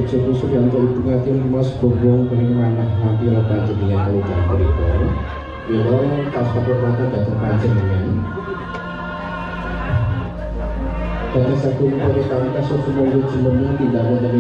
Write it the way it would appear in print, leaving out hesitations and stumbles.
bojoku Suryanto hubungaken Mas Bobong kening manah mampira panjenengan kelugan mriku. Mila tas kehormatan dhateng panjenengan. Dados saking perintah sesungguhnya jenengan tidak